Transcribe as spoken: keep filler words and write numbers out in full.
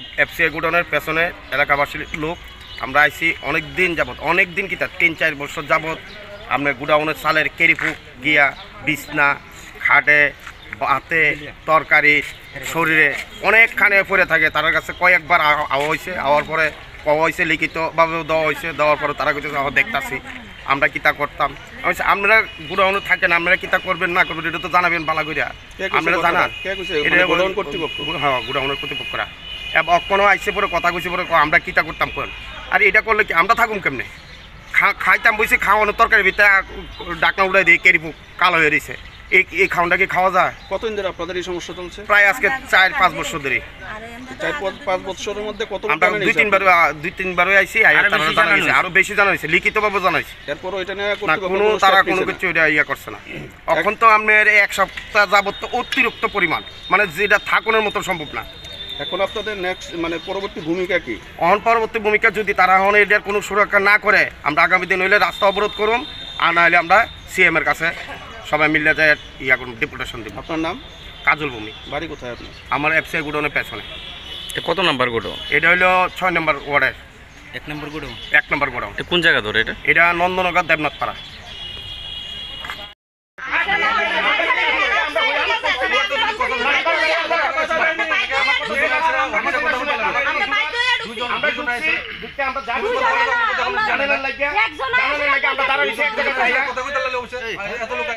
FCI গোডাউনের পেছনে এলাকাবাসীর লোক আমরা আইছি অনেক দিন যাবত অনেক দিন কি তার তিন চার বছর যাবত আপনার গোডাউনের চালের কেরিফুক গিয়া বিছনা খাটে হাতে তরকারি শরীরে অনেকখানে পড়ে থাকে তার কাছে কয়েকবার আওয়া হয়েছে আওয়ার পরে পাওয়া হয়েছে লিখিতভাবেও দেওয়া হয়েছে দেওয়ার পরে তারা কিছু দেখতেছি আমরা কিতা করতাম আমি আপনারা গোডাউনে থাকেন আপনারা কিতা করবেন না করবেন এটা তো জানাবেন বালা করিয়া আপনারা জানান গোডাউন কর্তৃপক্ষ হ্যাঁ গোডাউনের কর্তৃপক্ষরা এবং কোনো আইসে পরে কথা কইছে পরে আমরা কিতা করতাম কোন আর এটা করলে কি আমরা থাকুম কেমনে খাইতাম বসে খাওয়ানোর তরকারি ভিতরে ডাকনা উড়াই দিয়ে কেরিপুক কালো হয়ে রয়েছে এই এই খাওয়ানটা কি খাওয়া যায়? কতদিন ধরে আপনাদের এই সমস্যা চলছে? প্রায় আজকে চার পাঁচ বছর ধরে। চার পাঁচ বছরের মধ্যে কত আমরা দুই তিনবার দুই তিনবারই আইছি আরো বেশি জানা হয়েছে লিখিতভাবে জানাইছি এরপর ওইটা নিয়ে কোনো তারা কোনো কিছু এটা ইয়া করছে না। এখন তো আপনার এক সপ্তাহ যাবত তো অতিরিক্ত পরিমাণ মানে যেটা থাকুনের মতো সম্ভব না। এখন আপনাদের নেক্সট মানে পরবর্তী ভূমিকা কি? অন পরবর্তী ভূমিকা যদি তারা এখন এটার কোনো সুরক্ষা না করে আমরা আগামী দিন হইলে রাস্তা অবরোধ করুন আর না হলে আমরা সিএম এর কাছে সবাই মিলে যায় ইয়া করুন ডেপুটেশন দিব। আপনার নাম? কাজল ভূমি। বাড়ি কোথায় আপনার? আমার এফসিআই গোডাউনের পেছনে। কত নাম্বার গোডাউন? এটা হইলো ছয় নম্বর ওয়ার্ডের এক নম্বর গোডাউন। এক নম্বর গোডাউন। কোন জায়গা ধরে এটা? এটা নন্দনগর দেবনাথ পাড়া। আমরা